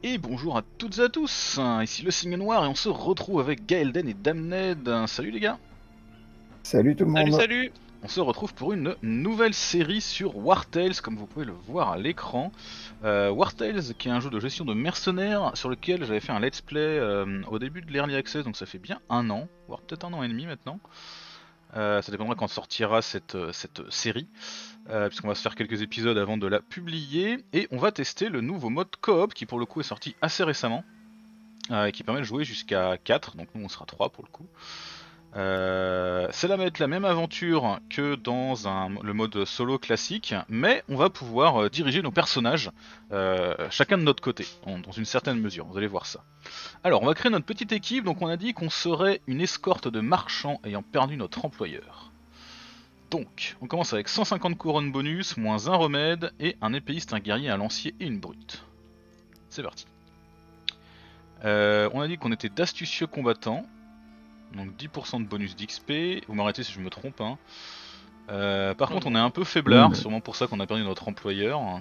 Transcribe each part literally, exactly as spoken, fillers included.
Et bonjour à toutes et à tous, ici le Signe Noir et on se retrouve avec Gaelden et Damned. Salut les gars. Salut tout le Salut, monde. salut! On se retrouve pour une nouvelle série sur War Tales, comme vous pouvez le voir à l'écran. Euh, War Tales, qui est un jeu de gestion de mercenaires sur lequel j'avais fait un let's play euh, au début de l'Early Access, donc ça fait bien un an, voire peut-être un an et demi maintenant. Euh, ça dépendra quand sortira cette, cette série, euh, puisqu'on va se faire quelques épisodes avant de la publier. Et on va tester le nouveau mode coop, qui pour le coup est sorti assez récemment, euh, et qui permet de jouer jusqu'à quatre, donc nous on sera trois pour le coup. Euh, ça va être la même aventure que dans un, le mode solo classique, mais on va pouvoir euh, diriger nos personnages, euh, chacun de notre côté, en- dans une certaine mesure, vous allez voir ça. Alors, on va créer notre petite équipe, donc on a dit qu'on serait une escorte de marchands ayant perdu notre employeur. Donc, on commence avec cent cinquante couronnes bonus, moins un remède, et un épéiste, un guerrier, un lancier et une brute. C'est parti. Euh, on a dit qu'on était d'astucieux combattants. Donc dix pour cent de bonus d'X P, vous m'arrêtez si je me trompe. Hein. Euh, par Non, contre non. on est un peu faiblard, Oui, mais- sûrement pour ça qu'on a perdu notre employeur.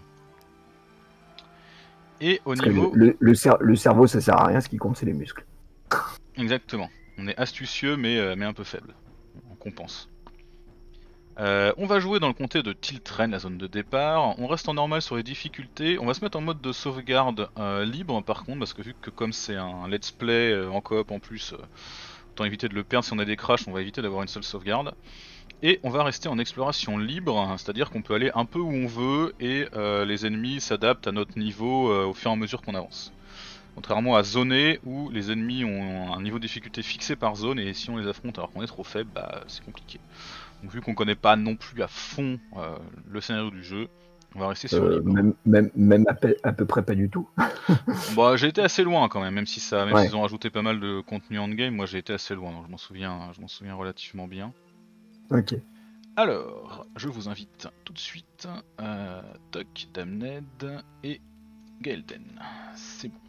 Et au Parce que le, niveau... le- le cer- le cerveau ça sert à rien, ce qui compte c'est les muscles. Exactement, on est astucieux mais, euh, mais un peu faible. On compense. Euh, on va jouer dans le comté de Tiltren, la zone de départ. On reste en normal sur les difficultés. On va se mettre en mode de sauvegarde euh, libre par contre, parce que vu que comme c'est un let's play euh, en coop en plus, euh, autant éviter de le perdre. Si on a des crashs, on va éviter d'avoir une seule sauvegarde. Et on va rester en exploration libre, hein, c'est-à-dire qu'on peut aller un peu où on veut et euh, les ennemis s'adaptent à notre niveau euh, au fur et à mesure qu'on avance. Contrairement à zoner où les ennemis ont un niveau de difficulté fixé par zone et si on les affronte alors qu'on est trop faible, bah c'est compliqué. Donc vu qu'on connaît pas non plus à fond euh, le scénario du jeu, on va rester sur Euh, libre. même même, même à, peu, à peu près pas du tout. Bah j'ai été assez loin quand même, même si ça, même Ouais. s'ils ont rajouté pas mal de contenu en game, moi j'ai été assez loin, donc je m'en souviens, je m'en souviens relativement bien. Ok. Alors, je vous invite tout de suite, euh, Toc, Damned et Gaelden. C'est bon.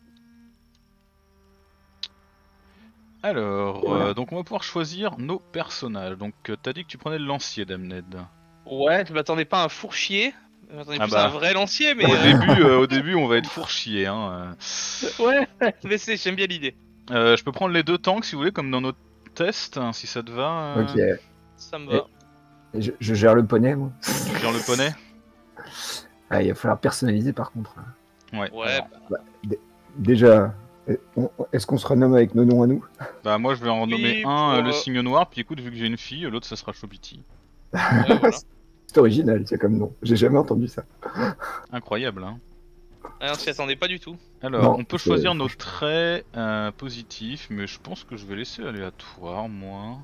Alors, Voilà. euh, donc on va pouvoir choisir nos personnages. Donc euh, t'as dit que tu prenais le lancier, Damned. Ouais, je m'attendais pas à un fourchier. Je m'attendais Ah plus à un bah, vrai lancier, mais. au euh, début, euh, au début on va être fourchier. Hein. Ouais, mais c'est, j'aime bien l'idée. Euh, je peux prendre les deux tanks si vous voulez, comme dans notre test, hein, si ça te va. Ok. euh. Ça me Et- va. Je, je gère le poney moi. Tu gères le poney? Ah, il va falloir personnaliser par contre. Ouais. Ouais, alors. bah, Déjà, euh, on- est-ce qu'on se renomme avec nos noms à nous? Bah moi je vais en nommer oui, un, euh, pour, le euh, signe noir, puis écoute, vu que j'ai une fille, l'autre ça sera Chobiti. ouais, voilà. C'est original, c'est comme nom. J'ai jamais entendu ça. Incroyable, hein. Ah, on s'y attendait pas du tout. Alors, Non, on peut c'est- choisir nos franchement. traits euh, positifs, mais je pense que je vais laisser aléatoire, moi.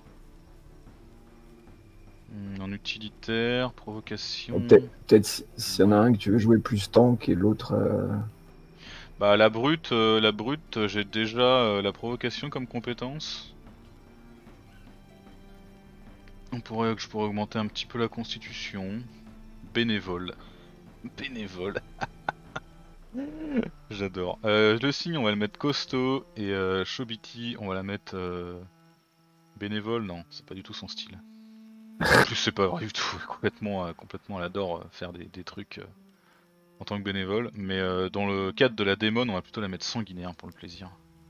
Hmm, en utilitaire, provocation... Peut-être peut-être si- s'il y en a un que tu veux jouer plus tank et l'autre. euh, Bah la brute, euh, la brute, euh, j'ai déjà euh, la provocation comme compétence. On pourrait, je pourrais augmenter un petit peu la constitution. Bénévole. Bénévole. J'adore. Euh, le signe, on va le mettre costaud, et euh, Chobiti, on va la mettre... euh, bénévole, non, c'est pas du tout son style. En plus, c'est pas vrai du tout. Complètement, euh, complètement, elle adore euh, faire des, des trucs euh, en tant que bénévole. Mais euh, dans le cadre de la démon, on va plutôt la mettre sanguinaire pour le plaisir.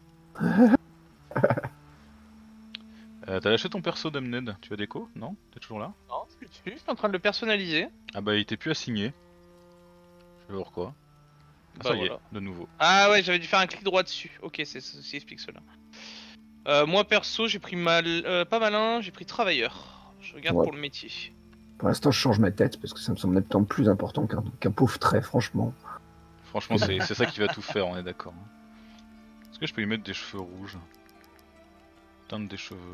Euh, T'as lâché ton perso Damned? Tu as déco? Non? T'es toujours là? Non, je suis dessus, je suis en train de le personnaliser. Ah bah, il était plus assigné. Je sais pas pourquoi. Ah, Bah ça y voilà. est, de nouveau. Ah ouais, j'avais dû faire un clic droit dessus. Ok, c'est ce qui explique cela. Euh, moi perso, j'ai pris mal, euh, pas malin, j'ai pris travailleur. Je regarde Ouais. pour le métier. Pour l'instant, je change ma tête parce que ça me semble nettement plus important qu'un qu'un pauvre trait, franchement. Franchement, c'est c'est ça qui va tout faire, on est d'accord. hein. Est-ce que je peux lui mettre des cheveux rouges? Teindre des cheveux.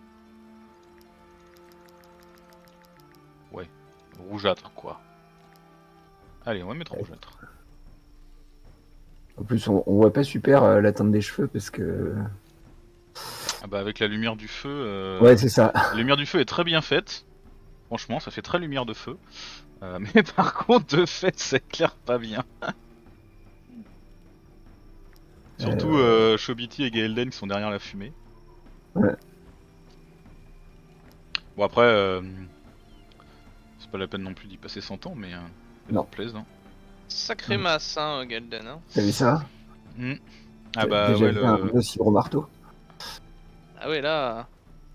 Ouais, rougeâtre quoi. Allez, on va mettre rougeâtre. En plus, on, on voit pas super euh, la teinte des cheveux parce que. Ah bah avec la lumière du feu, euh, Ouais, c'est ça. la lumière du feu est très bien faite. Franchement, ça fait très lumière de feu. Euh, mais par contre, de fait, ça éclaire pas bien. Surtout euh, Chobiti et Gaelden qui sont derrière la fumée. Ouais. Bon après, euh, c'est pas la peine non plus d'y passer cent ans, mais euh, Non. ça plaise. Hein. Sacré masse, hein, Galden. Hein. T'as vu ça? Hmm. Ah T'as bah déjà ouais, vu le... un aussi gros marteau? Ah ouais, là.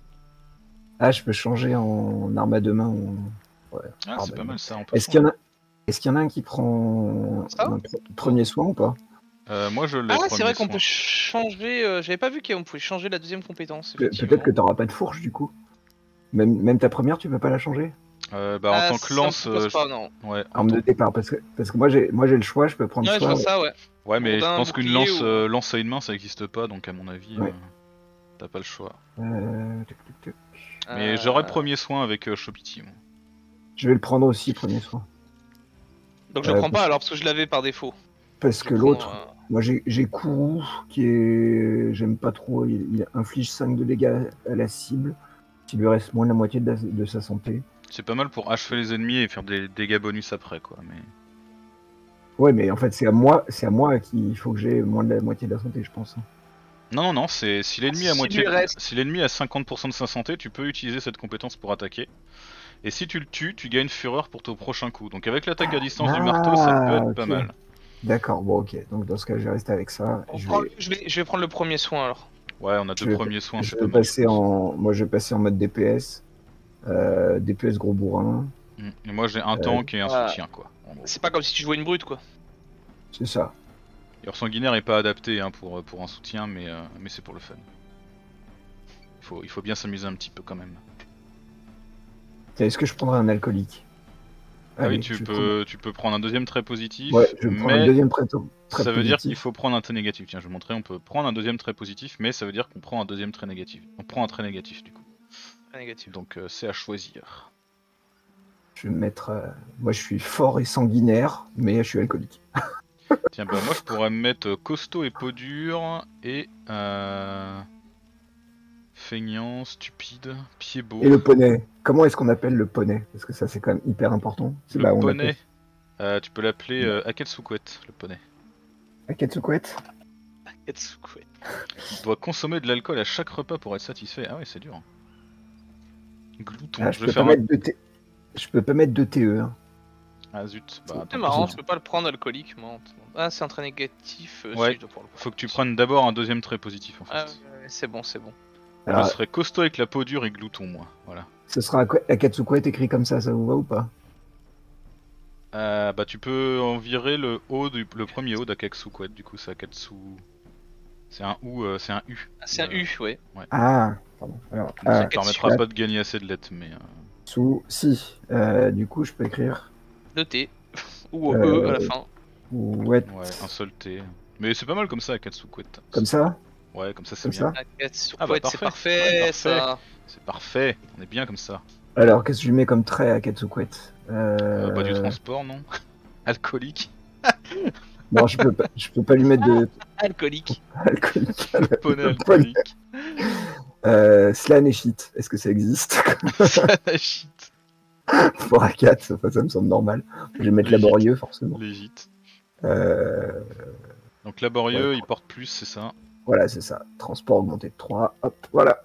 Ah, je peux changer en arme à deux mains. ou- Ouais, Ah, c'est pas arbalète. mal ça, on peut Est-ce qu'il y en changer. a... Est-ce qu'il y en a un qui prend Ça un pr- premier soin ou pas? Euh, moi je l'ai, Ah, c'est premier vrai qu'on soin. peut changer. euh, J'avais pas vu qu'on pouvait changer la deuxième compétence, Pe- effectivement. Peut-être que t'auras pas de fourche du coup. Même, même ta première, tu peux pas la changer? Euh, bah en Ah, tant que ça me lance... propose euh, je- pas, non. Ouais, en Arme tant... de départ, parce que, parce que moi j'ai moi j'ai le choix, je peux prendre Ouais, je soit. vois ça, ouais. Ouais, mais je Bourdin, pense qu'une bouclier lance, ou- euh, lance à une main ça existe pas, donc à mon avis, Ouais. euh, t'as pas le choix. euh, tuc, tuc, tuc. Mais Euh, j'aurais premier soin avec euh, Chopiti. moi. Je vais le prendre aussi, premier soin. Donc je le Euh, prends pas parce- alors parce que je l'avais par défaut. Parce Je que vais prendre, l'autre, euh, moi j'ai j'ai Kourou qui est. J'aime pas trop, il, il inflige cinq de dégâts à la cible. S'il lui reste moins de la moitié de, la- de sa santé. C'est pas mal pour achever les ennemis et faire des dégâts bonus après, quoi. Mais Ouais, mais en fait, c'est à moi, c'est à moi qu'il faut que j'ai moins de la moitié de la santé, je pense. non, non, non, c'est si l'ennemi a S'il moitié, lui reste- si l'ennemi a cinquante pour cent de sa santé, tu peux utiliser cette compétence pour attaquer. Et si tu le tues, tu gagnes fureur pour ton prochain coup. Donc avec l'attaque à distance du marteau, ça peut être pas ok. mal. D'accord, bon, ok. Donc dans ce cas, je vais rester avec ça. on Je prend- vais, je, vais, je vais prendre le premier soin alors. Ouais, on a je deux vais- premiers soins, je c'est vais pas mal. je passer pense. en, moi, je vais passer en mode D P S. Euh, D P S gros bourrin, Mm. Et moi j'ai un tank et un Ah. soutien, quoi. en gros. C'est pas comme si tu jouais une brute quoi. c'est ça. D'ailleurs, sanguinaire est pas adapté hein, pour, pour un soutien, mais, euh, mais c'est pour le fun. Il faut, il faut bien s'amuser un petit peu quand même. Tiens, est-ce que je prendrais un alcoolique? Ah oui, Allez, tu je vais peux, tu peux prendre un deuxième trait positif, prendre- Ouais, je vais prendre un mais deuxième trait, très ça veut dire positif. qu'il faut prendre un trait négatif. Tiens, je vais vous montrer, on peut prendre un deuxième trait positif, mais ça veut dire qu'on prend un deuxième trait négatif. On prend un trait négatif du coup. Pas négatif. Donc euh, c'est à choisir. Je vais me mettre. euh, Moi, je suis fort et sanguinaire, mais je suis alcoolique. Tiens, bah moi je pourrais me mettre euh, costaud et peau dure, et euh... feignant, stupide, pied beau. Et le poney. Comment est-ce qu'on appelle le poney? Parce que ça, c'est quand même hyper important. C'est Le bah, on poney, l'appelle euh, tu peux l'appeler euh, Akatsukuet, le poney. Akatsukuet. Katsukuet. Il doit consommer de l'alcool à chaque repas pour être satisfait. Ah ouais, c'est dur. hein. Glouton, Ah, je je, vais peux faire pas un... mettre de T... je peux pas mettre de T E. hein. Ah zut, bah C'est attends. marrant, je peux pas le prendre alcoolique moi. Ah, c'est un trait négatif. euh, Ouais. si, je dois pouvoir le prendre. Faut que tu prennes d'abord un deuxième trait positif en fait. Ah, ouais, c'est bon, c'est bon. Alors, Je serais costaud avec la peau dure et glouton moi, voilà. ce sera Ak- Akatsukuet écrit comme ça, ça vous va ou pas? Euh, bah tu peux en virer le haut du le premier haut d'Akatsukuet, du coup c'est Akatsu. C'est un ou, euh, c'est un U. Ah, c'est un U, ouais. Ah, pardon. Alors, Donc, ah, ça te permettra Akatsukuet, pas de gagner assez de lettres, mais. euh, sous- Si. Euh, du coup, je peux écrire De T. Ou Euh, E à la fin. ouais, Ouais, un seul T. Mais c'est pas mal comme ça, Akatsukuet. comme ça, Ouais, comme ça c'est comme bien. ça. Ah, Katsukuet, Ah bah, c'est parfait. parfait, Ouais, parfait. ça. C'est parfait, on est bien comme ça. Alors, qu'est-ce que je lui mets comme trait à Akatsukuet? euh... Euh, bah du transport, non? Alcoolique. Non, je peux pas, je peux pas lui mettre de Alcoolique. alcoolique. Poney Le poney. alcoolique. Euh, Slan et shit, est-ce que ça existe? Shit. Pour A quatre, ça, ça me semble normal. Je vais mettre Légit. laborieux, forcément. Légit. Euh, Donc laborieux, Ouais. il porte plus, c'est ça. Voilà, c'est ça. Transport augmenté de trois. Hop, voilà.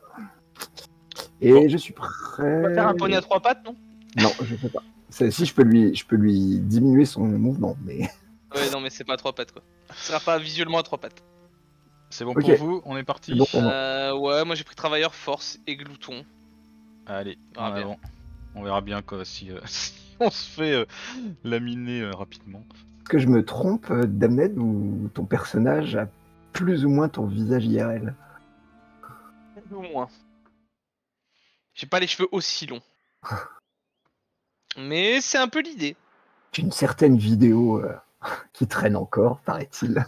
Et Bon. je suis prêt. On va faire un poney à trois pattes, non? Non, je peux pas. C'est- Si je peux lui, je peux lui diminuer son mouvement, mais Ouais, non, mais c'est pas à trois pattes, quoi. Ce sera pas visuellement à trois pattes. C'est bon Ok. pour vous, on est parti. C'est bon pour moi. Euh, ouais, moi j'ai pris travailleur, force et glouton. Allez, On verra en bien. avant. On verra bien quoi, si, euh, si on se fait euh, laminer euh, rapidement. est-ce que je me trompe, euh, Damned, ou ton personnage a plus ou moins ton visage I R L? Ou moins. J'ai pas les cheveux aussi longs. Mais c'est un peu l'idée. J'ai une certaine vidéo euh, qui traîne encore, paraît-il.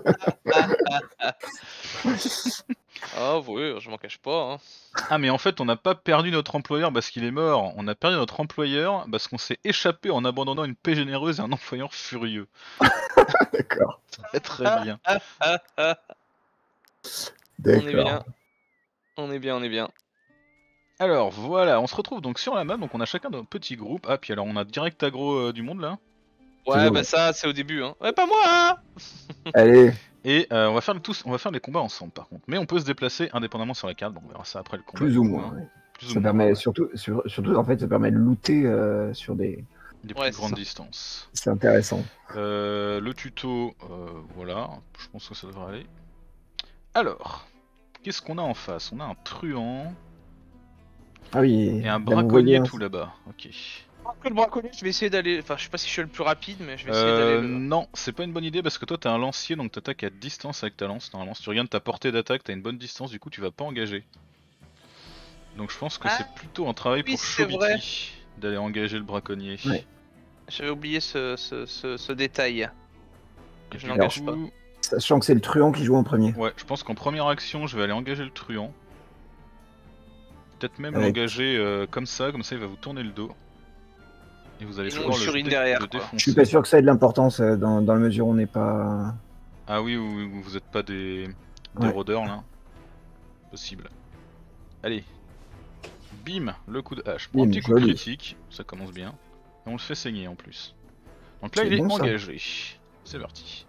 Ah oui, je m'en cache pas. Hein. Ah mais en fait on n'a pas perdu notre employeur parce qu'il est mort, on a perdu notre employeur parce qu'on s'est échappé en abandonnant une paix généreuse et un employeur furieux. D'accord. Très très bien. Ah, ah, ah. On est bien. D'accord. On est bien, on est bien. Alors voilà, on se retrouve donc sur la map, donc on a chacun notre petit groupe. Ah puis alors on a direct aggro euh, du monde là. Ouais, bien, bah ouais. ça, c'est au début. Hein. Ouais, pas moi, hein. Allez, Et euh, on va faire le tous, on va faire les combats ensemble par contre. Mais on peut se déplacer indépendamment sur la carte, bon, on verra ça après le combat. plus du ou coup, moins. hein. ouais. Plus ou Ça moins, permet ouais. surtout, sur- surtout en fait, ça permet de looter euh, sur des des Ouais, plus c'est grandes ça. distances. C'est intéressant. Euh, le tuto, euh, voilà, je pense que ça devrait aller. Alors, qu'est-ce qu'on a en face? On a un truand Ah oui, et un là vous voyez, braconnier hein, tout là-bas. Ok. Que le braconnier, je vais essayer d'aller. Enfin, je sais pas si je suis le plus rapide, mais je vais essayer d'aller Euh, le. non, c'est pas une bonne idée parce que toi t'as un lancier donc t'attaques à distance avec ta lance. Normalement, si tu regardes ta portée d'attaque, t'as une bonne distance, du coup tu vas pas engager. Donc je pense que Ah, c'est plutôt un travail oui, pour c'est vrai. Chobiti d'aller engager le braconnier. Ouais. J'avais oublié ce, ce, ce, ce détail. Que Et je du n'engage pas. coup, sachant que c'est le truand qui joue en premier. ouais, je pense qu'en première action, je vais aller engager le truand. Peut-être même Avec- l'engager euh, comme ça, comme ça il va vous tourner le dos. Et vous allez Et nous, on pouvoir le, surine dé- derrière, le quoi. Je suis pas défoncer. sûr que ça ait de l'importance euh, dans, dans la mesure où on n'est pas. Ah oui, oui, oui, vous êtes pas des, des Ouais. rôdeurs là. Possible. Allez. Bim, le coup de hache. Pour un Bim, petit coup de joli. critique, ça commence bien. Et on le fait saigner en plus. Donc là C'est il est bon, ça. engagé. C'est parti.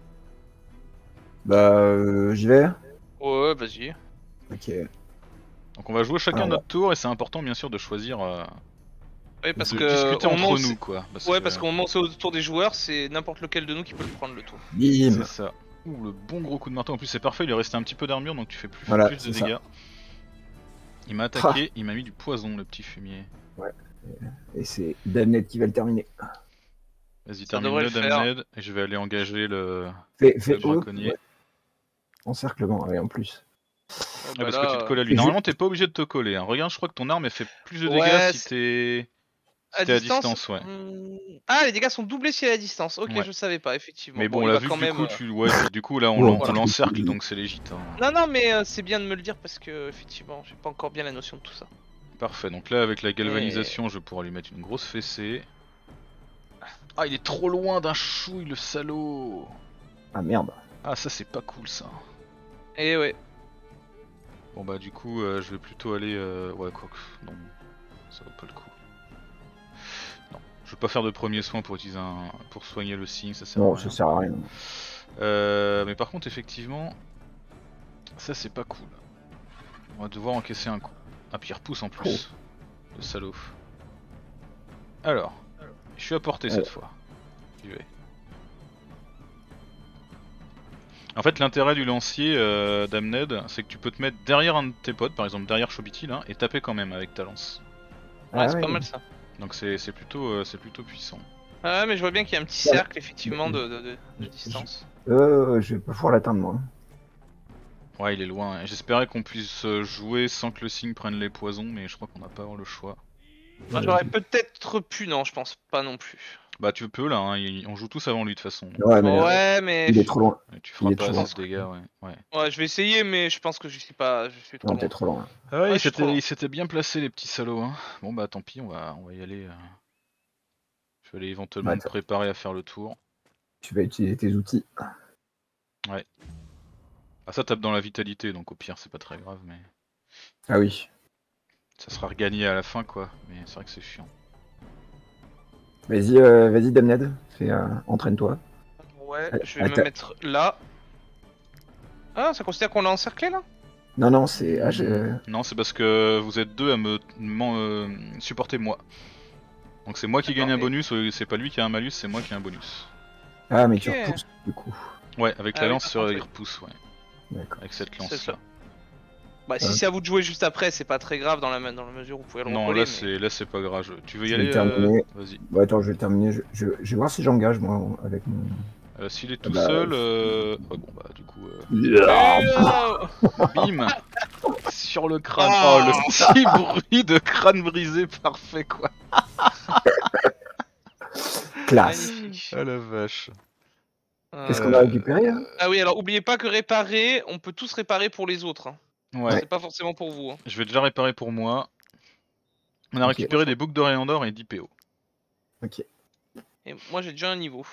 Bah, euh, j'y vais. Ouais, vas-y. Ok. Donc on va jouer chacun Alors, notre tour et c'est important bien sûr de choisir, euh, Ouais, parce de que. discuter au entre moment où nous c'est- quoi. Parce Ouais, que parce qu'au moment où c'est autour des joueurs, c'est n'importe lequel de nous qui peut le prendre le tour. c'est bim. ça. Ouh, le bon gros coup de marteau. En plus c'est parfait, il lui restait un petit peu d'armure donc tu fais plus, Voilà, plus de c'est ça. dégâts. Il m'a attaqué, il m'a mis du poison le petit fumier. Et c'est Damned qui va le terminer. Vas-y, Ça devrait termine-le, le faire. Damned, et je vais aller engager le, Fais, le fais haut. braconnier. Ouais. Encerclement, ouais, en plus. Oh, Ah, bah parce que tu te là, colles à lui. C'est Normalement, juste- t'es pas obligé de te coller. Hein. Regarde, je crois que ton arme elle fait plus de dégâts Ouais, si c'est- t'es si à t'es à distance. distance, ouais. hmm, Ah, les dégâts sont doublés si elle est à distance. Ok, Ouais. je savais pas, effectivement. Mais bon, Bon, on il l'a va vu quand que du même. coup, euh, tu. Ouais, puis du coup, là, on Bon, l'en- on par l'encercle contre, donc c'est légit. Hein. Non, non, mais euh, c'est bien de me le dire parce que, effectivement, j'ai pas encore bien la notion de tout ça. Parfait, donc là, avec la Et- galvanisation, je vais pouvoir lui mettre une grosse fessée. Ah, il est trop loin d'un chouille, le salaud! Ah merde. Ah, ça, c'est pas cool ça. Et ouais. Bon, bah, du coup, euh, je vais plutôt aller. Euh... Ouais, quoi que. Non, ça vaut pas le coup. Non, je vais pas faire de premier soin pour utiliser un. Pour soigner le signe, ça sert à Non, rien. ça sert à rien. Euh, mais par contre, effectivement, ça c'est pas cool. On va devoir encaisser un coup. Ah, puis il repousse en plus. Le salaud. Alors, je suis à portée cette Ouais. fois. J'y vais. En fait, l'intérêt du lancier euh, Damned, c'est que tu peux te mettre derrière un de tes potes, par exemple derrière Chobiti là, et taper quand même avec ta lance. Ouais, Ah c'est pas ouais. mal ça. Donc c'est c'est plutôt, euh, c'est plutôt puissant. Ah, mais je vois bien qu'il y a un petit Ouais. cercle, effectivement, de, de, de- de distance. Euh, je vais pas pouvoir l'atteindre, moi. Ouais, il est loin. Et j'espérais qu'on puisse euh, jouer sans que le signe prenne les poisons, mais je crois qu'on n'a pas le choix. Moi, j'aurais peut-être pu, non, je pense pas non plus. Bah tu peux là, hein, il- on joue tous avant lui de toute façon. Ouais, mais euh, Ouais, mais. il est trop loin. Et tu Il feras est pas trop assez loin. de dégâts, ouais. ouais. Ouais, je vais essayer, mais je pense que je suis pas. Je suis trop Non, loin. t'es trop loin. Ah ouais, Ouais, ils je suis trop s'étaient loin. ils s'étaient bien placés les petits salauds. Hein. Bon bah tant pis, on va, on va y aller. euh. Je vais aller éventuellement Bah, me attends. préparer à faire le tour. Tu vas utiliser tes outils. Ah ça tape dans la vitalité, donc au pire c'est pas très grave, mais Ah oui. ça sera regagné à la fin quoi. Mais c'est vrai que c'est chiant. Vas-y, euh, vas-y, Damned. Fais, euh, entraîne-toi. Ouais, Ah, je vais me attends. mettre là. Ah, ça considère qu'on l'a encerclé là? Non, non, c'est. Ah, je- Non, c'est parce que vous êtes deux à me m'en, euh, supporter moi. Donc c'est moi qui gagne un D'accord, et- bonus, euh, c'est pas lui qui a un malus, c'est moi qui ai un bonus. Ah, mais tu Ok. repousses, du coup. Ouais, avec Ah la oui, lance par sur contre, il oui. repousse, ouais. D'accord. Avec cette C'est lance ça. là. Bah, si Ouais. c'est à vous de jouer juste après, c'est pas très grave dans la, dans la mesure où vous pouvez le Non, recoller. là mais- c'est là c'est pas grave. Je- Tu veux y Je vais aller le terminer. euh, Vas-y. Bon, attends, je vais terminer. Je, je, je vais voir si j'engage, moi, avec mon. Euh, S'il est tout bah, seul, euh... oh, bon bah du coup, euh, Euh, bim sur le crâne. Ah. Oh le petit bruit de crâne brisé parfait quoi. Classe. Magnifique. Ah la vache. Qu'est-ce Euh, qu'on a récupéré là Ah oui, alors oubliez pas que réparer, on peut tous réparer pour les autres. Hein. Ouais. C'est pas forcément pour vous. Hein. Je vais déjà réparer pour moi. On a Ok. récupéré des boucles d'oreilles en or et dix P O. Ok. Et moi j'ai déjà un niveau.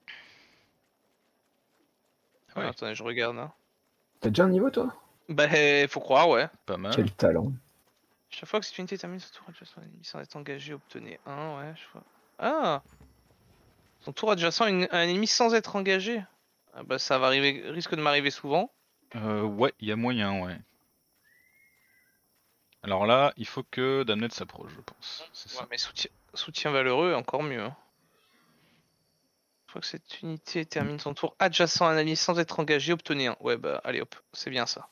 Ouais. Ah, attendez, je regarde. Hein. T'as déjà un niveau, toi? Bah, faut croire, ouais. Pas mal. Quel talent. Chaque fois que cette unité termine son tour, adjacent à un ennemi sans être engagé, obtenez un, ouais, je vois. Ah! Son tour adjacent à, une- à un ennemi sans être engagé. Ah bah ça va arriver, risque de m'arriver souvent. Euh, ouais, il y a moyen, ouais. Alors là, il faut que Damned s'approche, je pense. C'est ça. Ouais, mais soutien, soutien valeureux, encore mieux. Hein. Une fois que cette unité termine son tour adjacent à un allié sans être engagé, obtenez un. Ouais, bah allez hop, c'est bien ça.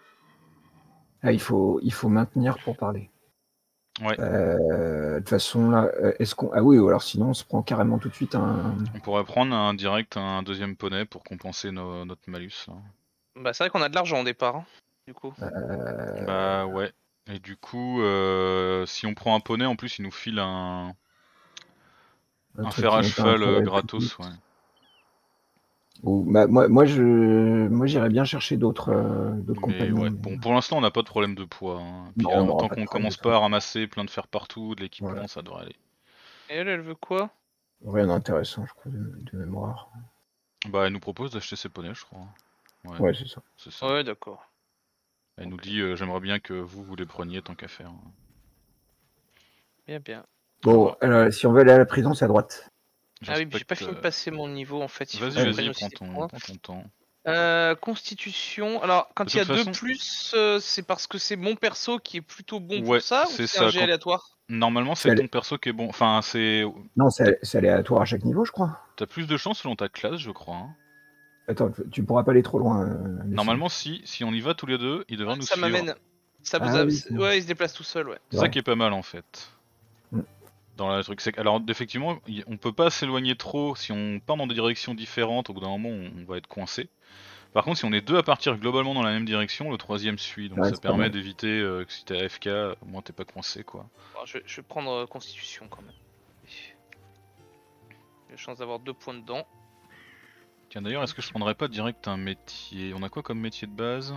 Ah, il faut, il faut maintenir pour parler. Ouais. Euh, De toute façon, là, euh, est-ce qu'on. Ah oui, ou alors sinon, on se prend carrément tout de suite un. On pourrait prendre un direct, un deuxième poney pour compenser nos- notre malus. Là. Bah c'est vrai qu'on a de l'argent au départ, hein, du coup. Euh, Bah ouais. Et du coup, euh, si on prend un poney, en plus, il nous file un, un un truc fer qui à monte cheval un euh, peu gratos. plus Ouais. vite. Ou, bah, moi, moi, je, moi, j'irais bien chercher d'autres, euh, d'autres Mais compagnons. ouais, mais- bon, pour l'instant, on n'a pas de problème de poids. Hein. Puis, Non, euh, on n'aura tant pas de qu'on problème de commence poids. pas à ramasser plein de fer partout, de l'équipement, Voilà. ça devrait aller. Et elle, elle veut quoi? Rien d'intéressant, je crois, de, de mémoire. Bah, elle nous propose d'acheter ses poneys, je crois. Ouais, Ouais, c'est ça. c'est ça. Ouais, d'accord. Elle nous Ok. dit euh, j'aimerais bien que vous, vous les preniez tant qu'à faire. Bien, bien. Bon, Alors, alors, si on veut aller à la prison, c'est à droite. Ah oui, puis j'ai pas j'inspecte, fini de euh, passer mon niveau en fait. Il faut Vas-y, que je Allez. prenne vas-y, aussi prends des ton, points. prends ton temps. Euh, constitution. Alors, quand De il y a toute deux façon- plus, euh, c'est parce que c'est mon perso qui est plutôt bon Ouais, pour ça ou c'est c'est un ça, jet quand- aléatoire? Normalement, C'est c'est ton allé- perso qui est bon. Enfin, c'est. Non, c'est c'est aléatoire à chaque niveau, je crois. T'as plus de chance selon ta classe, je crois. hein. Attends, tu pourras pas aller trop loin. euh, Lucie. Normalement, si, si on y va tous les deux, il devrait nous Ça suivre. m'amène. Ça vous Ah a- oui, c'est- Ouais, il se déplace tout seul, ouais. C'est ça Ouais. qui est pas mal en fait. Mm. Dans le truc, c'est que, alors effectivement, y- on peut pas s'éloigner trop. Si on part dans des directions différentes, au bout d'un moment, on, on va être coincé. Par contre, si on est deux à partir globalement dans la même direction, le troisième suit. Donc Ouais, ça c'est pas permet mal. d'éviter euh, que si t'es A F K, au moins t'es pas coincé quoi. Bon, je, vais, je vais prendre euh, constitution quand même. J'ai la chance d'avoir deux points dedans. Tiens d'ailleurs, est-ce que je prendrais pas direct un métier? On a quoi comme métier de base?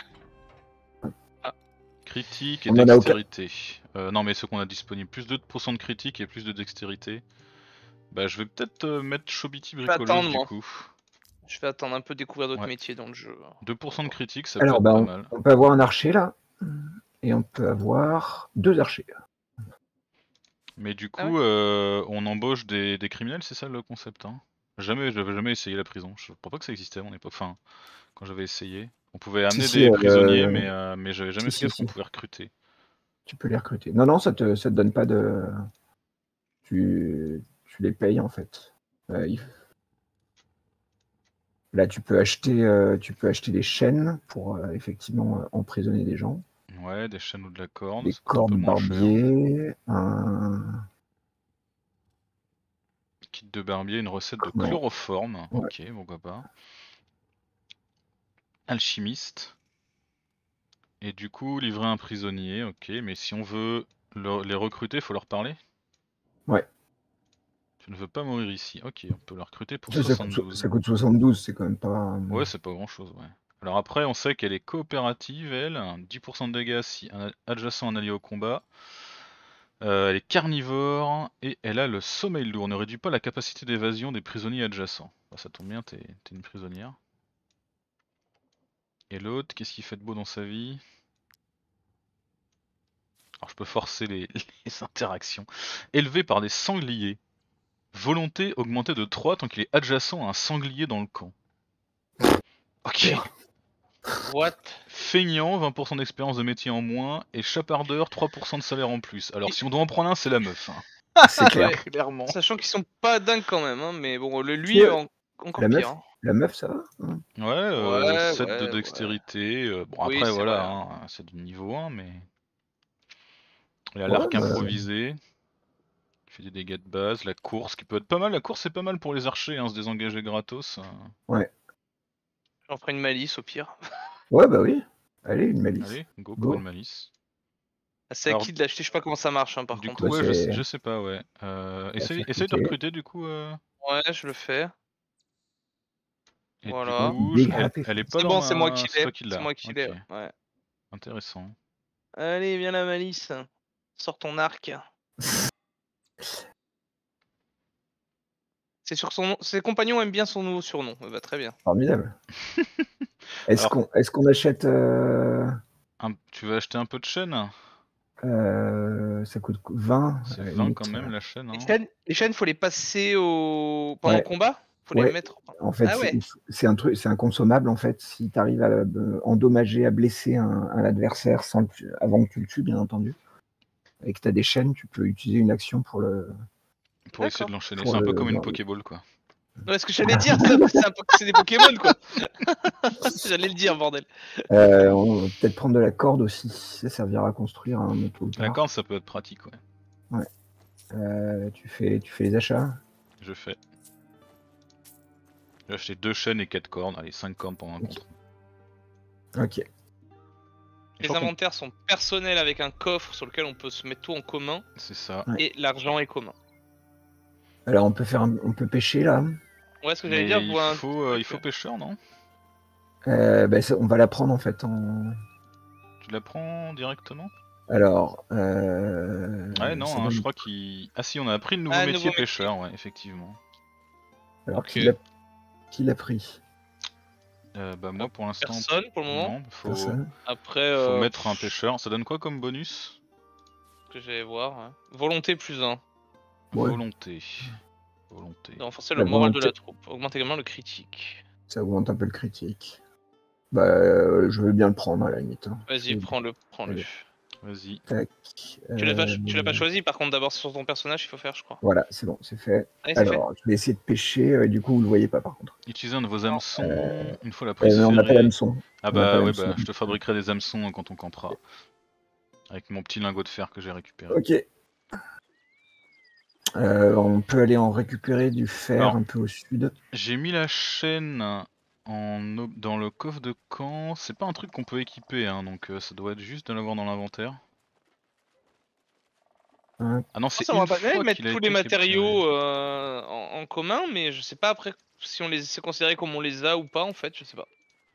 Ah. Critique et On en a aucun. dextérité. Euh, non mais ce qu'on a disponible, plus deux pour cent de critique et plus de dextérité. Bah je vais peut-être euh, mettre Chobiti bricoleuse attendre, du moi. coup. Je vais attendre un peu découvrir d'autres Ouais. métiers dans le jeu. deux pour cent de critique, ça Alors, peut être bah, pas on, mal. on peut avoir un archer là. Et on peut avoir deux archers. Mais du Ah coup, euh, on embauche des, des criminels, c'est ça le concept hein? Jamais, j'avais jamais essayé la prison. Je crois pas que ça existait à mon époque. Enfin, quand j'avais essayé. On pouvait amener si, des euh, prisonniers, mais, euh, mais j'avais jamais si, fait gaffe si, qu'on si. pouvait recruter. Tu peux les recruter. Non, non, ça te, ça te donne pas de. Tu, tu les payes en fait. Euh, il- Là, tu peux acheter, euh, tu peux acheter des chaînes pour euh, effectivement euh, emprisonner des gens. Ouais, des chaînes ou de la corde, Des ça coûte un peu cordes moins cher. barbier, un. Kit de barbier, une recette de Ouais. chloroforme. Ouais. Ok, pourquoi pas. Alchimiste. Et du coup, livrer un prisonnier, ok, mais si on veut le- les recruter, faut leur parler? Ouais. Tu ne veux pas mourir ici. Ok, on peut le recruter pour Ça, ça coûte, soixante-douze. ça coûte soixante-douze, c'est quand même pas. Ouais, c'est pas grand chose, ouais. Alors après, on sait qu'elle est coopérative, elle. dix pour cent de dégâts si un adjacent un allié au combat. Euh, elle est carnivore et elle a le sommeil lourd. Ne réduit pas la capacité d'évasion des prisonniers adjacents. Bah, ça tombe bien, t'es t'es une prisonnière. Et l'autre, qu'est-ce qu'il fait de beau dans sa vie? Alors je peux forcer les, les interactions. Élevé par des sangliers. Volonté augmentée de trois tant qu'il est adjacent à un sanglier dans le camp. Ok. What? Feignant, vingt pour cent d'expérience de métier en moins. Et chapardeur, trois pour cent de salaire en plus. Alors si on doit en prendre un, c'est la meuf. Hein. C'est clair. Ouais. Clairement. Sachant qu'ils sont pas dingues quand même, hein, mais bon, le lui, Tu- en- encore La meuf, pire. hein. la meuf, ça va hein. Ouais, euh, Ouais, sept de ouais, ouais. dextérité. euh, bon Oui, après c'est voilà, vrai. hein, c'est du niveau un, mais... Il a Ouais, l'arc bah, improvisé. Il fait des dégâts de base. La course qui peut être pas mal. La course c'est pas mal pour les archers, hein, se désengager gratos. euh. J'en ferai une malice au pire. Ouais, bah oui. Allez, une malice. Allez, go Go. pour une malice. C'est à Alors, qui de l'acheter? Je sais pas comment ça marche, hein, par Du contre. coup, Bah, ouais, je, c'est- sais- je sais pas, ouais. Euh, va essaye, faire essaye de cliquer. recruter du coup. euh, Ouais, je le fais. Et Voilà. du coup, je- elle, Dégrader. elle est pas C'est dans bon, ma... c'est moi qui C'est toi l'ai. qui C'est l'as. moi qui Ok, l'ai. Ouais. intéressant. Allez, viens la malice. Sors ton arc. C'est sur son nom. Ses compagnons aiment bien son nouveau surnom. Eh bah, très bien. Formidable. Est-ce Alors- qu'on est qu'on achète. euh, Un- Tu veux acheter un peu de chaîne? euh, ça coûte vingt. C'est à la vingt limite. quand même la chaîne. Hein. Les chaînes, les chaînes, faut les passer au... pendant Ouais. le combat? Faut Ouais. les mettre. En fait, Ah ouais. c'est- c'est un truc, c'est un consommable en fait. Si tu arrives à euh, endommager, à blesser un, un adversaire sans le tu- avant que tu le tues, bien entendu, et que tu as des chaînes, tu peux utiliser une action pour le. Pour essayer de D'accord. l'enchaîner. Pour C'est un peu le- comme une le- Pokéball quoi. Ouais, ce que j'allais dire, c'est un peu- c'est un peu- c'est des Pokémon quoi. J'allais le dire, bordel. Euh, on va peut-être prendre de la corde aussi. Ça servira à construire un moto. La corde ça peut être pratique ouais. Euh, tu fais, tu fais les achats. Je fais. J'ai acheté deux chaînes et quatre cordes. Allez, cinq cordes pendant un Ok. contre. Ok. Et je Les crois qu'on- inventaires sont personnels avec un coffre sur lequel on peut se mettre tout en commun C'est ça. Ouais. et l'argent est commun. Alors on peut faire, un- on peut pêcher là. Ouais, ce que j'allais Mais dire, il vous un faut, euh, truc, il faut pêcheur non? Euh, bah, ça- on va la prendre en fait en. Tu la prends directement? Alors. Euh... Ouais non, ça hein, donne- je crois qu'il... Ah si, on a appris le nouveau Ah, métier nouveau métier. pêcheur, ouais, effectivement. Alors Ok. qui l'a, qui l'a pris? Euh, bah moi pour l'instant... Personne pour le moment. Non, faut, Personne. Après, faut euh, mettre un pêcheur. Ça donne quoi comme bonus? que j'allais voir. hein. Volonté plus un. Ouais. Volonté. Volonté. Renforcer La le moral de volonté. la troupe. Augmente également le critique. Ça augmente un peu le critique. Bah, euh, je veux bien le prendre à la limite. hein. Vas-y, Je- prends-le, prends-le. Allez. Vas-y. Tac. Tu l'as pas, Euh, tu l'as pas choisi, par contre, d'abord sur ton personnage, il faut faire, je crois. Voilà, c'est bon, c'est fait. Allez, c'est fait. Alors, je vais essayer de pêcher. euh, du coup, vous le voyez pas par contre. Utilisez un de vos hameçons Euh, une fois la Euh, prise mais on n'a pas ferrée. d'hameçon. Ah on n'a pas bah ouais, d'hameçon. bah je te fabriquerai des hameçons quand on campera. Avec mon petit lingot de fer que j'ai récupéré. Ok. Euh, on peut aller en récupérer du fer Alors. un peu au sud. J'ai mis la chaîne en ob- dans le coffre de camp. C'est pas un truc qu'on peut équiper, hein, donc euh, ça doit être juste de l'avoir dans l'inventaire. Hein. Ah non, c'est Ça une me va bien fois de mettre qu'il a tous été les matériaux capturé. euh, en, en commun, mais je sais pas après si on les c'est considéré comme on les a ou pas en fait, je sais pas.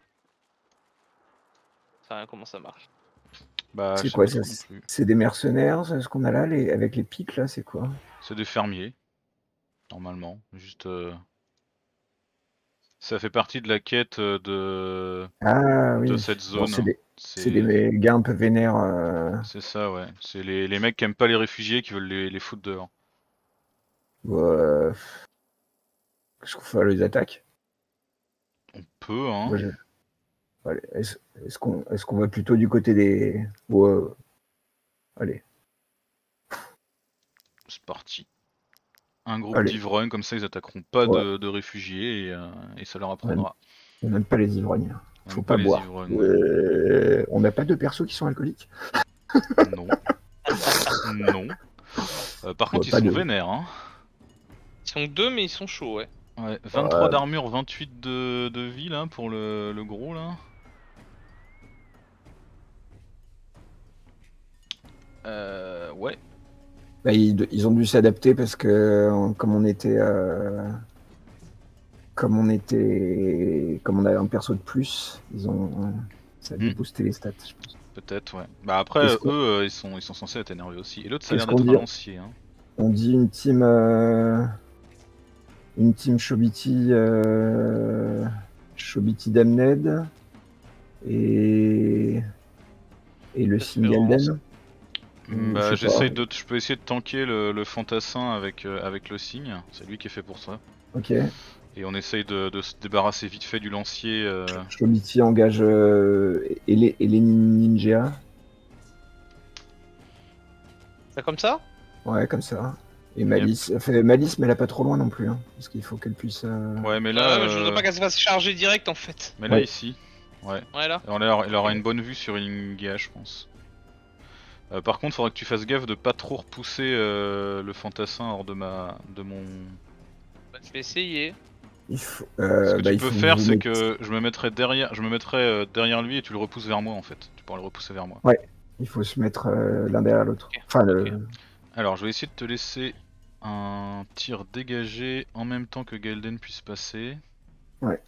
Ça rien comment ça marche. Bah, je C'est sais quoi pas ça trop non plus. C'est des mercenaires, c'est ce qu'on a là, les... avec les pics là, c'est quoi? C'est des fermiers, normalement. Juste. euh, Ça fait partie de la quête euh, de, Ah oui. de cette Bon, zone. c'est des... c'est C'est des gars un peu vénères. euh, c'est ça, ouais. C'est les... les mecs qui aiment pas les réfugiés qui veulent les, les foutre dehors. euh, Qu'est-ce qu'on fait? Les attaques? On peut, hein. Moi, je- Allez, Est-ce est-ce qu'on est qu'on va plutôt du côté des. Ouais. Allez, C'est parti. Un groupe Allez. d'ivrognes, comme ça ils attaqueront pas Ouais. de, de réfugiés et, euh, et ça leur apprendra. on n'aime pas les ivrognes. On Faut aime pas les boire. ivrognes. Euh, On n'a pas de persos qui sont alcooliques? Non. Non. Euh, par contre, Ouais, ils pas sont de- vénères, hein. Ils sont deux mais ils sont chauds, ouais. Ouais, vingt-trois Ouais. d'armure, vingt-huit de, de vie là pour le, le gros là. Euh, ouais. Bah, ils, ils ont dû s'adapter parce que euh, comme on était euh, comme on était comme on avait un perso de plus, ils ont ça a dû Hmm. booster les stats, je pense. Peut-être, ouais. Bah après, Qu'est-ce qu'on- eux, euh, ils sont, ils sont censés être énervés aussi. Et l'autre, ça a l'air Qu'est-ce qu'on d'être un dit lancier. Hein. On dit une team euh, une team Shobiti euh, Shobiti Damned et et le Ça fait vraiment Singalden. Ou Bah, je sais j'essaye pas. de, je peux essayer de tanker le, le fantassin avec, euh, avec le signe. C'est lui qui est fait pour ça. Ok. Et on essaye de, de se débarrasser vite fait du lancier. euh, Shobiti engage euh, et les et les ninjas. C'est comme ça? Ouais, comme ça. Et Malice, elle fait Malice, mais elle a pas trop loin non plus, hein, parce qu'il faut qu'elle puisse. euh, Ouais, mais Ah là, ouais, mais je voudrais euh, pas qu'elle se fasse charger direct en fait. mais là Ouais. ici, ouais. Ouais là. Alors là, elle aura une bonne vue sur Ingia, je pense. Euh, par contre, faudra que tu fasses gaffe de pas trop repousser euh, le fantassin hors de ma, de mon. Bah, je vais essayer. Il faut, Ce euh, que bah, tu il peux faut faire, vous c'est mettre- que je me mettrai derrière, je me mettrai euh, derrière lui et tu le repousses vers moi en fait. Tu pourras le repousser vers moi. il faut se mettre euh, l'un derrière l'autre. Ok, Enfin, le... ok. Alors, je vais essayer de te laisser un tir dégagé en même temps que Gaelden puisse passer. Ouais.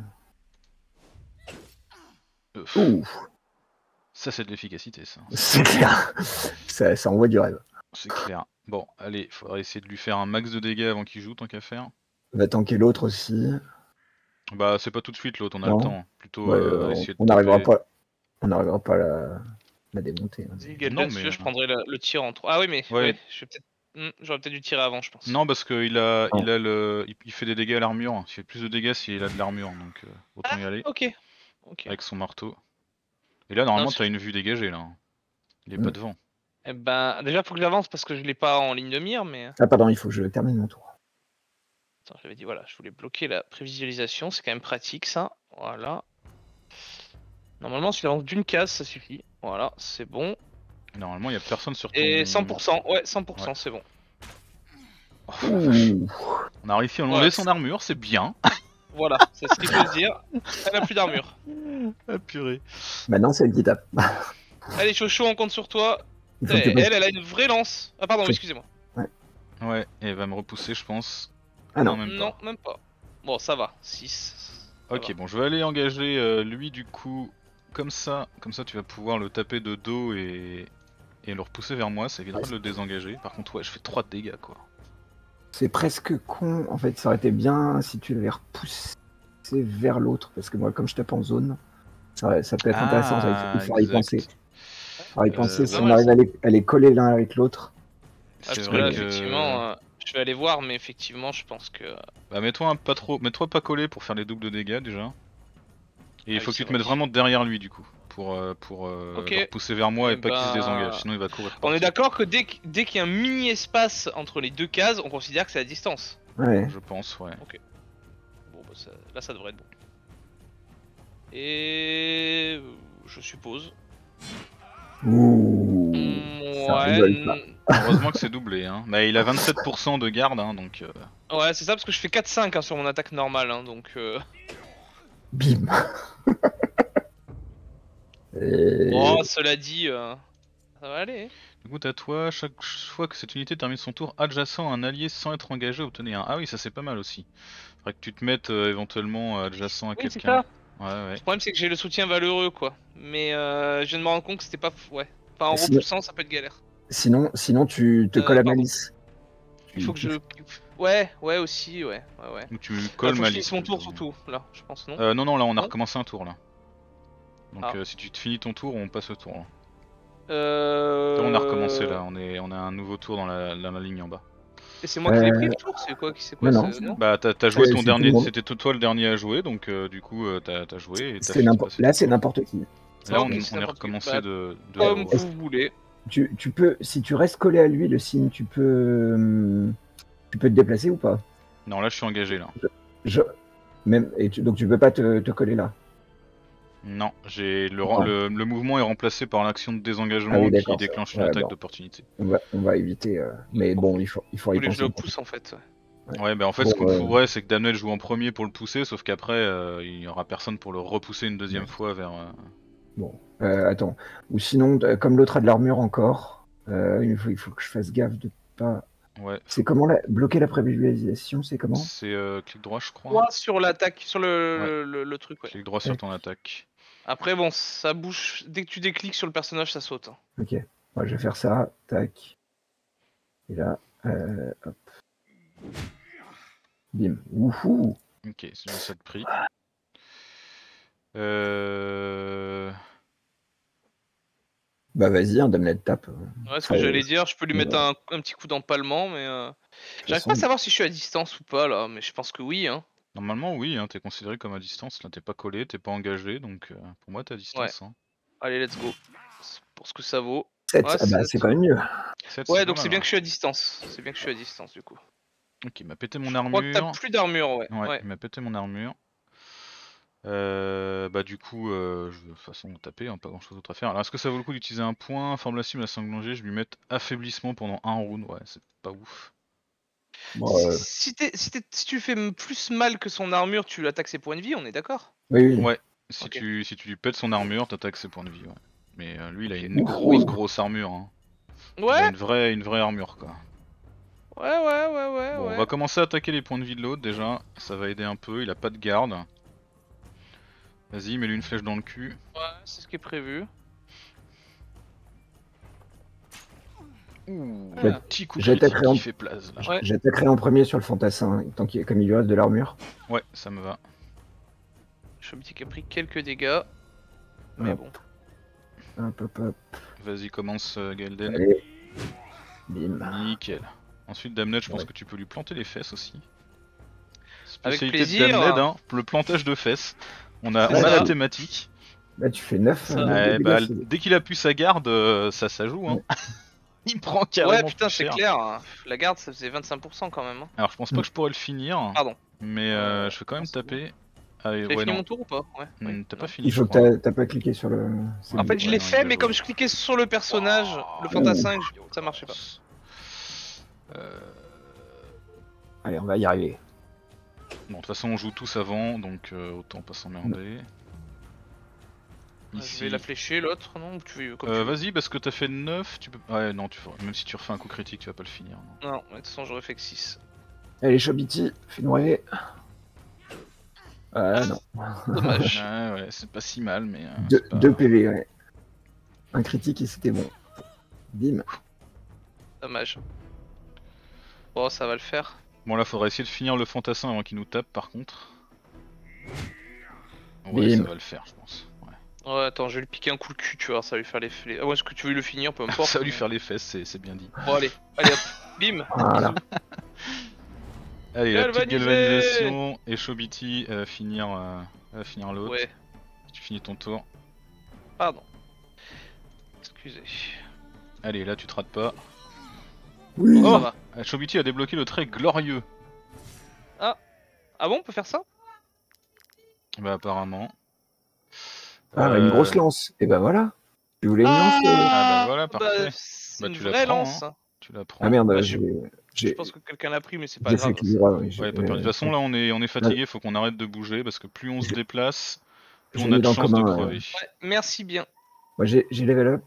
Ouf. Ouh, Ça, c'est de l'efficacité, ça. c'est clair. ça, ça envoie du rêve. C'est clair. Bon, allez, faudra essayer de lui faire un max de dégâts avant qu'il joue, tant qu'à faire. Va tanker l'autre aussi. Bah, c'est pas tout de suite l'autre, on a Non. le temps. Plutôt Ouais, euh, euh, essayer de on n'arrivera taper. pas. On n'arrivera pas à la, la démonter. hein. Vas-y, Galden, Non, si tu mais, veux, je euh, prendrai le, le tir en trois. Ah oui, mais Ouais. ouais, je vais peut-être Hmm, J'aurais peut-être dû tirer avant, je pense. Non, parce qu'il a, Non. il a le, il, il fait des dégâts à l'armure. Il fait plus de dégâts s'il a de l'armure, donc euh, autant y aller Ok. Ok. avec son marteau. Et là, normalement, c'est- t'as une vue dégagée là. hein. Il est Mm. pas devant. Eh ben, déjà, faut que j'avance parce que je l'ai pas en ligne de mire, mais. Ah, pardon, il faut que je termine mon tour. Attends, j'avais dit, voilà, je voulais bloquer la prévisualisation, c'est quand même pratique ça. Voilà. Normalement, si j'avance d'une case, ça suffit. Voilà, c'est bon. Normalement, il y a personne sur ton. Et cent pour cent, ouais, cent pour cent, Ouais. c'est bon. Oh, la vache. Ouh. On a réussi à enlever Voilà. son armure, c'est bien. Voilà, c'est ce qu'il faut se dire. Elle a plus d'armure. Ah purée. Maintenant, c'est elle qui tape. Allez, Chocho, on compte sur toi. Il faut que Eh, tu passes- elle, elle a une vraie lance. Ah, pardon, Faut- excusez-moi. Ouais, et elle va me repousser, je pense. Ah non. même pas. Non, même pas. Bon, ça va, six. Ça Ok, va. bon, je vais aller engager euh, lui du coup, comme ça, comme ça tu vas pouvoir le taper de dos et, et le repousser vers moi, ça évitera Ouais, de le désengager. Par contre, ouais, je fais trois de dégâts quoi. C'est presque con. En fait, ça aurait été bien si tu l'avais repoussé vers l'autre. Parce que moi, comme je tape en zone, ça, ça peut être intéressant. ça, il faut- il faudra y exact. penser. Il faudra y Euh, penser si pas on mal, arrive à les, à les coller l'un avec l'autre. Ah, C'est parce que vrai là, que. effectivement, euh, je vais aller voir, mais effectivement, je pense que. Bah, mets-toi un pas trop, mets-toi pas collé pour faire les doubles de dégâts déjà. Et il Ah faut oui, que c'est tu te mettes vrai. vraiment derrière lui du coup, pour, euh, pour euh, Ok. le repousser vers moi et Eh pas qu'il se ben, désengage, sinon il va courir. On est partout. d'accord que dès, qu'- dès qu'il y a un mini espace entre les deux cases, on considère que c'est à distance. Ouais. Je pense, ouais. Bon, bah, ça- là, ça devrait être bon. Et. Je suppose. Ouh. Mm, ça ouais. rigole pas. n- Heureusement que c'est doublé, hein. Bah, il a vingt-sept pour cent de garde, hein, donc. euh, Ouais, c'est ça, parce que je fais quatre cinq hein, sur mon attaque normale, hein, donc. euh, Bim. Et... Oh, cela dit, euh, ça va aller. Du coup, à toi, chaque fois que cette unité termine son tour adjacent à un allié sans être engagé, obtenez un. Ah oui, ça c'est pas mal aussi. Faudrait que tu te mettes euh, éventuellement euh, adjacent à Oui, c'est quelqu'un. ça. Ouais, ouais. Le problème, c'est que j'ai le soutien valeureux, quoi. Mais euh, je viens de me rendre compte que c'était pas. f- Ouais. Enfin, en Sinon- repoussant, ça peut être galère. Sinon, sinon, tu te Euh, colles à pardon. Malice. Il faut que je. Ouais, ouais, aussi, ouais. Ouais, ouais. Donc tu Euh, colles faut que je Malice. finisse mon tour, plutôt. surtout, là, je pense, non Euh, non, non, là on a Non recommencé un tour là. Donc Ah. euh, si tu te finis ton tour, on passe le tour là. Euh. On a recommencé là, on, est, on a un nouveau tour dans la, dans la ligne en bas. Et c'est moi qui l'ai Euh, pris le tour, c'est quoi, c'est quoi non, non, c'est- c'est- non Bah t'as t'as joué C'est- ton c'est tout dernier, le monde. c'était to- toi le dernier à jouer, donc euh, du coup euh, t'as t'as joué et t'as C'est fini n'importe- passé Là, ton c'est tour. n'importe qui. Là on, Ok, c'est on est n'importe qui. recommencé Bah, de, de Comme zéro. vous voulez. Tu, tu peux, si tu restes collé à lui, le signe, tu peux, hum, tu peux te déplacer ou pas? Non là je suis engagé là. Je, même, et tu- donc tu peux pas te, te coller là. Non, j'ai le, Non. le, le mouvement est remplacé par l'action de désengagement Ah oui, qui d'accord, déclenche ça- une ouais, attaque bon. d'opportunité. On va, on va éviter. euh, mais bon, il faut, il faut Vous y voulez que je le penser. pousse en fait. ouais. Ouais, bah en fait Bon, ce qu'on euh, pourrait c'est que Damned joue en premier pour le pousser, sauf qu'après euh, il y aura personne pour le repousser une deuxième Ouais. fois vers. euh, Bon, euh, attends. Ou sinon, euh, comme l'autre a de l'armure encore, euh, il, faut, il faut que je fasse gaffe de pas. Ouais, C'est comment la... bloquer la prévisualisation? C'est comment? c'est euh, clic droit je crois. Toi sur l'attaque, sur le, Ouais. le, le- le truc, ouais. Clic droit sur ton attaque. Après, bon, ça bouge. Dès que tu décliques sur le personnage, ça saute. hein. Ok. Moi, je vais faire ça. Tac. Et là, euh, hop. Bim. Wouhou. Ok, c'est bien ça de prix. Euh... Bah vas-y, un Damned tape. Ouais, ce que Ouais, j'allais dire, je peux lui ouais. mettre un, un petit coup d'empalement, mais. Euh... J'arrive pas à savoir si je suis à distance ou pas là, mais je pense que oui, hein. Normalement oui, hein, t'es considéré comme à distance, là t'es pas collé, t'es pas engagé, donc euh, pour moi t'es à distance. Hein. Allez, let's go. C'est pour ce que ça vaut. sept. Ouais, Ah bah sept. c'est quand même mieux. sept, Ouais, c'est donc pas c'est mal, bien hein. que je suis à distance. C'est bien que je suis à distance du coup. Ok, il m'a pété mon Je crois que armure. t'as plus d'armure, ouais. Ouais, ouais. il m'a pété mon armure. Euh, bah du coup, euh, je, de toute façon taper, hein, pas grand chose d'autre à faire. Alors est-ce que ça vaut le coup d'utiliser un point, forme la cible à sanglanger, je lui mets affaiblissement pendant un round, ouais c'est pas ouf. Bon, Si, euh, si, t'es- si, t'es- si tu fais m- plus mal que son armure, tu attaques ses points de vie, on est d'accord? oui, oui. Ouais, si, Ok. tu, si tu lui pètes son armure, t'attaques ses points de vie, ouais. Mais euh, lui il a une Ouh, grosse oui. grosse armure, hein. Il a Ouais, une vraie, une vraie armure quoi. ouais, ouais, ouais, ouais. Bon, ouais. on va commencer à attaquer les points de vie de l'autre déjà, ça va aider un peu, il a pas de garde. Vas-y, mets-lui une flèche dans le cul. Ouais, c'est ce qui est prévu. Ouh, Ah. petit coup J'attaquerai critique en- qui fait place là. Ouais. J'attaquerai en premier sur le fantassin, tant qu'il comme il lui reste de l'armure. Ouais, ça me va. Chomity qui a pris quelques dégâts. Mais Hop. bon. Hop, hop, hop. Vas-y, commence euh, Gaelden. Allez. Bim. Nickel. Ensuite, Damned, je pense Ouais. que tu peux lui planter les fesses aussi. Avec Spécialité plaisir. de Damned, hein, le plantage de fesses. On a, C'est on a ça. la thématique. Là, tu fais neuf, Ça. neuf de Ouais, dégâts. bah, c'est- dès qu'il appuie sa garde, euh, ça, ça joue. Hein. Ouais. Il prend carrément Ouais, putain, plus c'est cher. clair. hein. La garde, ça faisait vingt-cinq pour cent quand même. hein. Alors, je pense pas Mm. que je pourrais le finir. Pardon. Mais euh, Euh, je vais quand même non, c'est taper. Allez, J'avais ouais, fini non. mon tour ou pas Ouais. Hmm, oui, T'as non. pas fini. Il faut je que crois. t'as t'as pas cliqué sur le. c'est En bon. fait, je Ouais, l'ai non, il fait, a mais joué. comme je cliquais sur le personnage, le fantassin, je- ça marchait pas. Euh, Allez, on va y arriver. Bon, de toute façon, on joue tous avant, donc euh, autant pas s'emmerder. Je Ici. vais la flécher, l'autre, non Ou tu veux, comme Euh, tu veux. Vas-y, parce que t'as fait neuf, tu peux. Ouais, non, tu feras- même si tu refais un coup critique, tu vas pas le finir. non. Non, de toute façon, j'aurais fait que six. Allez, Chobiti, fais-nous rêver. Ah non. Dommage. Ouais, ouais, c'est pas si mal, mais. euh, Deux c'est pas- deux P V, ouais. Un critique et c'était bon. Bim. Dommage. Bon, ça va le faire. Bon, là, faudra essayer de finir le fantassin avant qu'il nous tape, par contre. Ouais, Bim. ça va le faire, je pense. Ouais. Ouais, attends, je vais lui piquer un coup le cul, tu vois, ça va lui faire les. les- Ah ouais, est-ce que tu veux le finir, peu importe. Ça va lui mais- faire les fesses, c'est c'est bien dit. Bon, allez, allez hop, bim Voilà. Allez, la petite Galvanisé. galvanisation et Chobiti euh, finir, euh, va finir l'autre. Ouais, Tu finis ton tour. pardon. Excusez. Allez, là, tu te rates pas. Oui. Bon, Oh ça va. Euh, Chobiti a débloqué le trait glorieux. Ah bon, on peut faire ça Bah, apparemment. Ah, Euh, une grosse lance. Et ben voilà. Tu voulais une lance euh Ah, bah voilà, parfait. C'est Bah, une tu la vraie prends, lance. hein. Tu la prends. Ah merde, Bah, j'ai. Je j'ai- pense que quelqu'un l'a pris, mais c'est pas J'ai grave. fait que droit, ouais, j'ai- Ouais, pas perdu. De toute façon, là, on est, on est fatigué, faut qu'on arrête de bouger parce que plus on se Je- déplace, plus j'ai on a mis de dans le chances de commun, crever. Ouais, merci bien. Moi, j'ai j'ai level up.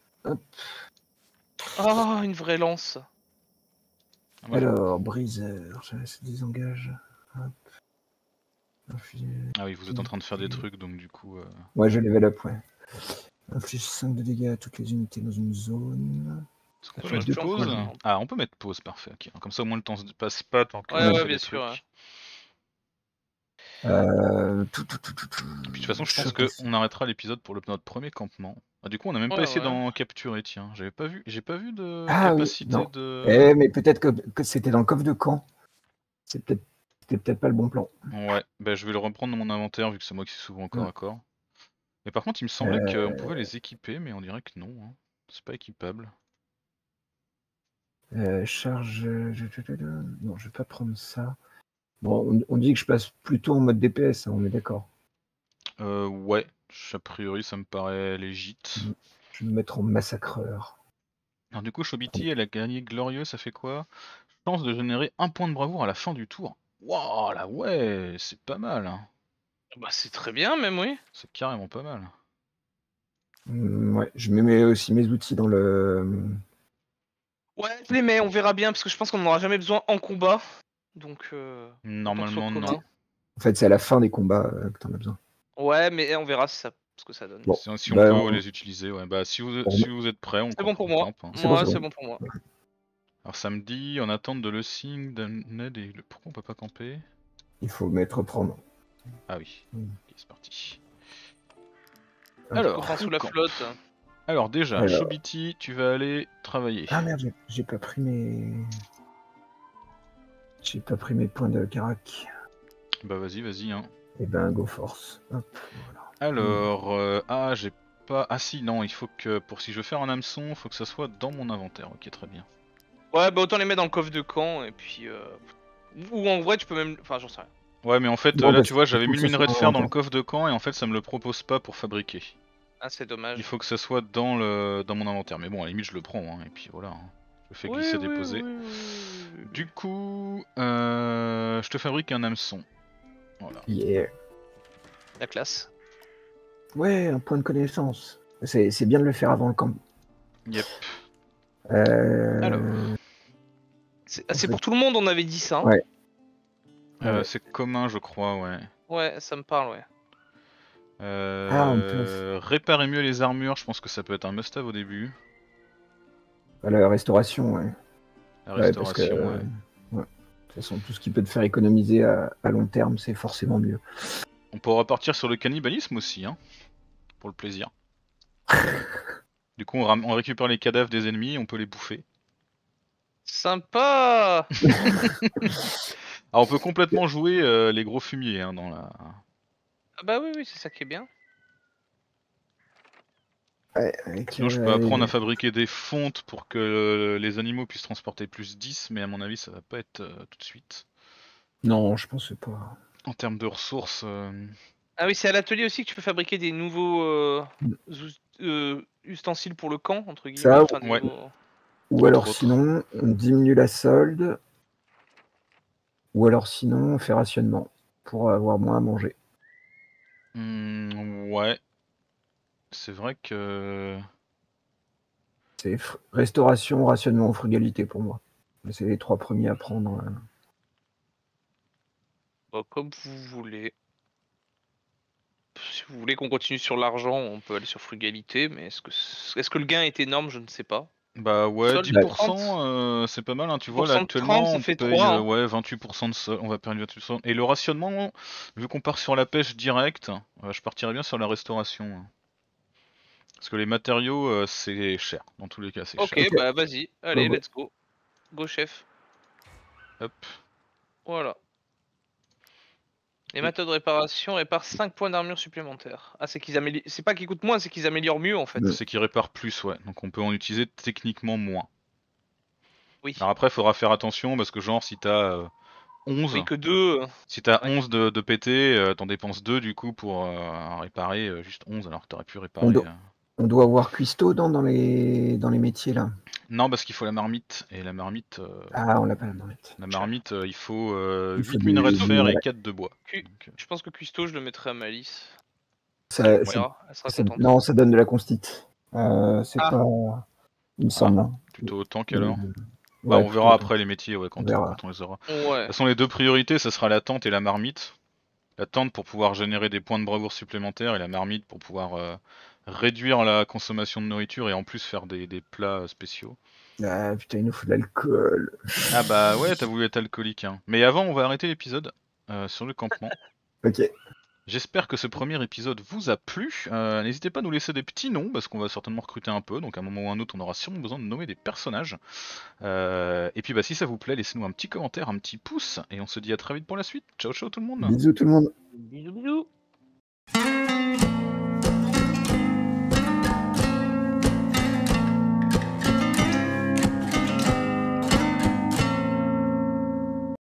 Oh, une vraie lance. Ouais. Alors, briseur, ça se désengage. Hop. Inflige- Ah oui, vous êtes en train de faire des trucs, donc du coup... euh, Ouais, je level up, ouais. Inflige cinq de dégâts à toutes les unités dans une zone. Est-ce qu'on Je peut mettre reste plus en pause coin. Ah, on peut mettre pause, parfait. ok. Comme ça, au moins, le temps se passe pas tant que Ouais, on ouais, fait bien des sûr, trucs. ouais. Euh... Tout, tout, tout, tout, tout. Et puis, de toute façon, je pense Choc que aussi. on arrêtera l'épisode pour le, notre premier campement. Ah, du coup, on a même pas Ouais, essayé ouais. d'en capturer, tiens. J'avais pas vu, j'ai pas vu de Ah oui, capacité non. de... Eh, mais peut-être que, que c'était dans le coffre de camp. C'est peut-être c'était peut-être pas le bon plan. Ouais, bah je vais le reprendre dans mon inventaire vu que c'est moi qui suis souvent corps Ouais. à corps. Et par contre, il me semblait Euh. qu'on pouvait les équiper, mais on dirait que non. hein. C'est pas équipable. Euh, charge. je- je- je- Non, je vais pas prendre ça. Bon, on, on dit que je passe plutôt en mode D P S, hein, on est d'accord. Euh, ouais, a priori, ça me paraît légite. Je vais me mettre en massacreur. Alors du coup, Chobiti, elle a gagné glorieux, ça fait quoi? Chance de générer un point de bravoure à la fin du tour. Waouh, là ouais, c'est pas mal. hein. Bah, c'est très bien, même, oui. C'est carrément pas mal. Hum, ouais, je me mets aussi mes outils dans le. Ouais, je les mets, on verra bien, parce que je pense qu'on n'en aura jamais besoin en combat. Donc, euh... Normalement, autant que non. sur le commun. En fait, c'est à la fin des combats euh, que t'en as besoin. Ouais, mais on verra si ça... ce que ça donne. Bon. Si, si on Bah, peut on- les utiliser, ouais. Bah si vous, on- si vous êtes prêts, on C'est bon campe, pour on moi. campe, hein. C'est Moi, bon, c'est c'est bon. bon pour moi. Alors samedi, en attente de le signe d'un aide et le... Pourquoi on peut pas camper? Il faut mettre prendre. Ah oui, Mm. ok, c'est parti. Ah, Alors, Copain sous la camp. flotte. Alors déjà, Alors. Chobiti, tu vas aller travailler. Ah merde, j'ai- j'ai pas pris mes. J'ai pas pris mes points de carac. Bah vas-y, vas-y. Hein. Et ben, go force. Hop, voilà. Alors, euh, ah j'ai pas... Ah si, non, il faut que, pour si je veux faire un hameçon, il faut que ça soit dans mon inventaire. Ok, très bien. Ouais, bah autant les mettre dans le coffre de camp, et puis... Euh... Ou en vrai, tu peux même... Enfin, j'en sais rien. Ouais, mais en fait, Bon, là bah, tu vois, c'est j'avais cool, mis le ça, minerai de c'est fer dans le inventaire. coffre de camp et en fait ça me le propose pas pour fabriquer. Ah, c'est dommage. Il faut que ça soit dans le dans mon inventaire. Mais bon, à la limite, je le prends, hein, et puis voilà. hein. Je fais Oui, glisser, oui, déposer. oui, oui, oui. Du coup, euh, je te fabrique un hameçon. Voilà. Yeah. La classe. Ouais, un point de connaissance. C'est c'est bien de le faire avant le camp. Yep. Euh... Alors. C'est ah, c'est pour tout le monde, on avait dit ça. hein. Ouais. Euh, Ouais. c'est commun, je crois, ouais. Ouais, ça me parle, ouais. Euh, Ah, on peut- réparer mieux les armures, je pense que ça peut être un must-have au début. La restauration, ouais. La Ouais, parce que, restauration, euh, ouais. ouais. De toute façon, tout ce qui peut te faire économiser à, à long terme, c'est forcément mieux. On pourra partir sur le cannibalisme aussi, hein. Pour le plaisir. Du coup, on, ram- on récupère les cadavres des ennemis, on peut les bouffer. Sympa. Alors on peut complètement jouer euh, les gros fumiers hein, dans la. Ah bah oui, oui, c'est ça qui est bien. Ouais, avec, Sinon je euh, peux apprendre à les- fabriquer des fontes pour que euh, les animaux puissent transporter plus dix, mais à mon avis ça va pas être euh, tout de suite. Non, je pense pas. En termes de ressources, euh, Ah oui, c'est à l'atelier aussi que tu peux fabriquer des nouveaux euh, Mm. ous- euh, ustensiles pour le camp, entre guillemets. Ça, Enfin, des ouais. nouveaux... ou Entre alors autres. sinon, on diminue la solde, ou alors sinon, on fait rationnement pour avoir moins à manger. Hmm, ouais. C'est vrai que. C'est fr- restauration, rationnement, frugalité pour moi. C'est les trois premiers à prendre. euh. Bah, comme vous voulez. Si vous voulez qu'on continue sur l'argent, on peut aller sur frugalité, mais est-ce que, est-ce que le gain est énorme? Je ne sais pas. Bah ouais, Solde de trente, dix pour cent, euh, c'est pas mal, hein. Tu vois là dix pour cent de trente, actuellement ça on fait paye trois. euh, Hein. ouais, vingt-huit pour cent de sol, on va perdre vingt-huit pour cent. Et le rationnement, vu qu'on part sur la pêche directe, euh, je partirais bien sur la restauration. hein. Parce que les matériaux, euh, c'est cher, dans tous les cas c'est Ok, cher. Ok. bah vas-y, allez, Go, go. let's go. Go chef. Hop. Voilà. Les Et- méthodes de réparation réparent cinq points d'armure supplémentaires. Ah, c'est qu'ils améliorent. C'est pas qu'ils coûtent moins, c'est qu'ils améliorent mieux en fait. Mm. C'est qui répare plus, ouais. Donc on peut en utiliser techniquement moins. Oui. Alors après, faudra faire attention parce que genre si t'as euh, onze, Oui, que deux. euh, si t'as Ouais. onze de, de P T, euh, t'en dépenses deux du coup pour euh, réparer euh, juste onze alors que t'aurais pu On, réparer. do- euh, on doit avoir cuistot dans, dans, les... dans les métiers là. Non, parce qu'il faut la marmite. Et la marmite, euh, Ah, on l'a pas dans les... la marmite euh, il faut euh, Il faut huit du, minerais de du fer et minerai. quatre de bois. Cu- Donc, euh, Je pense que Cuisto, je le mettrai à Malice. Ça, On ça- verra, elle sera ça- contente. non, ça donne de la constite. Euh, c'est Ah. pas. Il me semble. hein. plutôt au tank Euh, alors. Bah, ouais, on plutôt verra autant. après les métiers ouais, On quand, verra. quand on les aura. De Ouais. toute façon, les deux priorités, ça sera la tente et la marmite. La tente pour pouvoir générer des points de bravoure supplémentaires et la marmite pour pouvoir euh, réduire la consommation de nourriture et en plus faire des, des plats euh, spéciaux. Ah putain, il nous faut de l'alcool. Ah bah ouais, t'as voulu être alcoolique. Hein. Mais avant, on va arrêter l'épisode euh, sur le campement. Ok. J'espère que ce premier épisode vous a plu. Euh, N'hésitez pas à nous laisser des petits noms parce qu'on va certainement recruter un peu. Donc à un moment ou un autre, on aura sûrement besoin de nommer des personnages. Euh, et puis bah si ça vous plaît, laissez-nous un petit commentaire, un petit pouce. Et on se dit à très vite pour la suite. Ciao ciao tout le monde. Bisous tout le monde. Bisous, bisous.